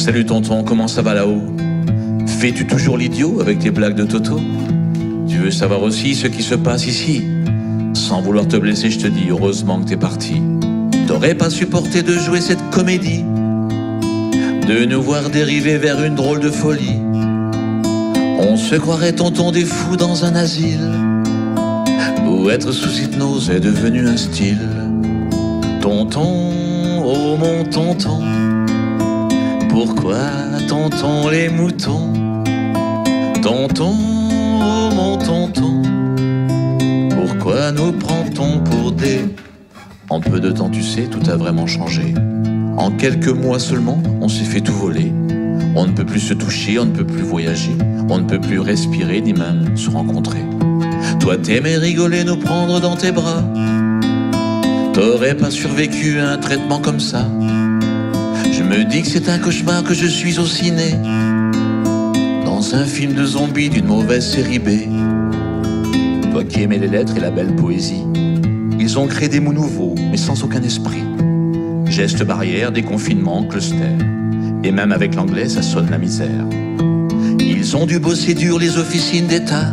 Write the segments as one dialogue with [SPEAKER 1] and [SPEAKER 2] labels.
[SPEAKER 1] Salut tonton, comment ça va là-haut? Fais-tu toujours l'idiot avec tes blagues de Toto? Tu veux savoir aussi ce qui se passe ici? Sans vouloir te blesser, je te dis heureusement que t'es parti. T'aurais pas supporté de jouer cette comédie, de nous voir dériver vers une drôle de folie. On se croirait tonton des fous dans un asile, où être sous hypnose est devenu un style. Tonton, oh mon tonton, pourquoi tonton les moutons? Tonton, oh mon tonton, pourquoi nous prend-on pour des... En peu de temps, tu sais, tout a vraiment changé. En quelques mois seulement, on s'est fait tout voler. On ne peut plus se toucher, on ne peut plus voyager, on ne peut plus respirer, ni même se rencontrer. Toi t'aimais rigoler, nous prendre dans tes bras. T'aurais pas survécu à un traitement comme ça. Je me dis que c'est un cauchemar, que je suis au ciné, dans un film de zombies d'une mauvaise série B. Toi qui aimais les lettres et la belle poésie, ils ont créé des mots nouveaux, mais sans aucun esprit. Gestes barrières, déconfinement, cluster. Et même avec l'anglais, ça sonne la misère. Ils ont dû bosser dur les officines d'État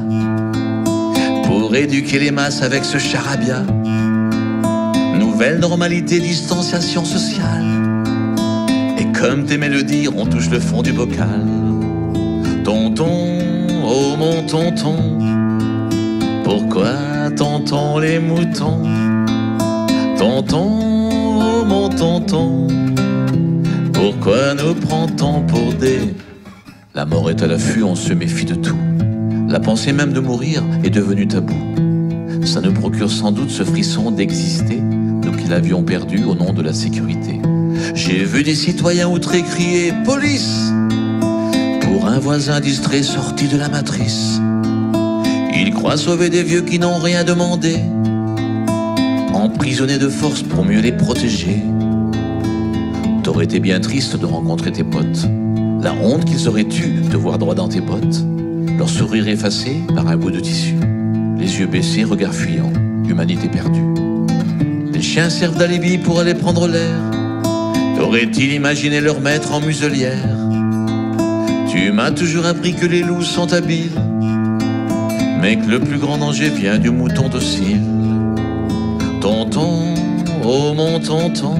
[SPEAKER 1] pour éduquer les masses avec ce charabia. Nouvelle normalité, distanciation sociale. Et comme t'aimais le dire, on touche le fond du bocal. Tonton, oh mon tonton, pourquoi tonton les moutons? Tonton, oh mon tonton, pourquoi nous prend-on pour des... La mort est à l'affût, on se méfie de tout. La pensée même de mourir est devenue tabou. Ça nous procure sans doute ce frisson d'exister, nous qui l'avions perdu au nom de la sécurité. J'ai vu des citoyens outrés crier « Police !» pour un voisin distrait sorti de la matrice. Ils croient sauver des vieux qui n'ont rien demandé, emprisonnés de force pour mieux les protéger. T'aurais été bien triste de rencontrer tes potes, la honte qu'ils auraient eue de voir droit dans tes bottes, leur sourire effacé par un bout de tissu, les yeux baissés, regard fuyant, humanité perdue. Les chiens servent d'alibi pour aller prendre l'air. Aurait-il imaginé leur maître en muselière? Tu m'as toujours appris que les loups sont habiles, mais que le plus grand danger vient du mouton docile. Tonton, oh mon tonton,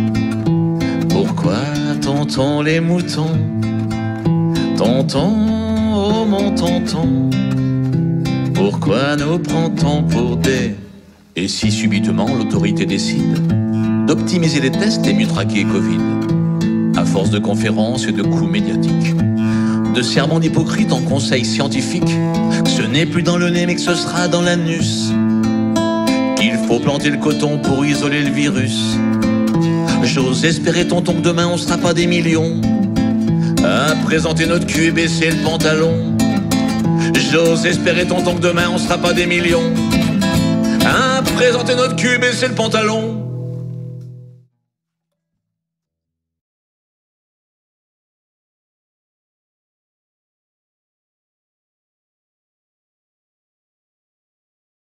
[SPEAKER 1] pourquoi tonton les moutons? Tonton, oh mon tonton, pourquoi nous prend-on pour des... Et si subitement l'autorité décide d'optimiser les tests et mieux traquer Covid, à force de conférences et de coups médiatiques, de sermons d'hypocrites en conseils scientifiques, ce n'est plus dans le nez mais que ce sera dans l'anus qu'il faut planter le coton pour isoler le virus. J'ose espérer tonton que demain on sera pas des millions à présenter notre cul et baisser le pantalon. J'ose espérer tonton que demain on sera pas des millions à présenter notre cul et baisser le pantalon.